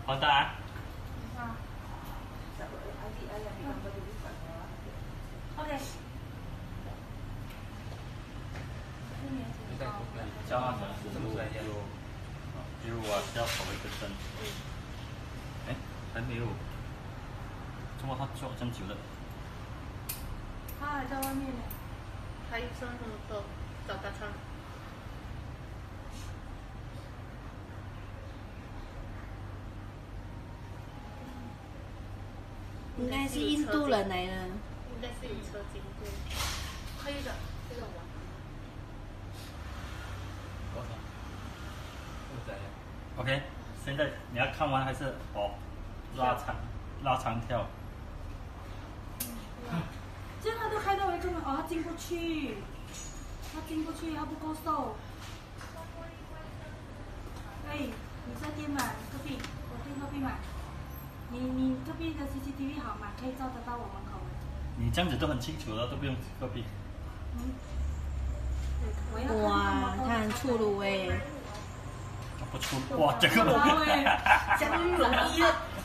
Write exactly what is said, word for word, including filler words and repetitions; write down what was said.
黄大啊。 OK。 交换成思路就，比如我是要投一个针。哎，还没有。怎么他做这么久了？ 他还在外面呢。 他一说什么都找他唱。 应该是印度人来的。 应该是有车经过。黑的，这种吗？ 多少？OK， 现在你要看完还是哦拉长拉长跳？ 这样他都开到一个门，哦，他进不去，他进不去，他不够瘦。哎，你在店吗？隔壁，我店隔壁嘛。你你隔壁的 C C T V 好吗？可以照得到我门口吗？ 你这样子都很清楚了，都不用隔壁。 嗯。 哇，他很粗鲁哎。 不粗，哇，这个。 哎，相遇了。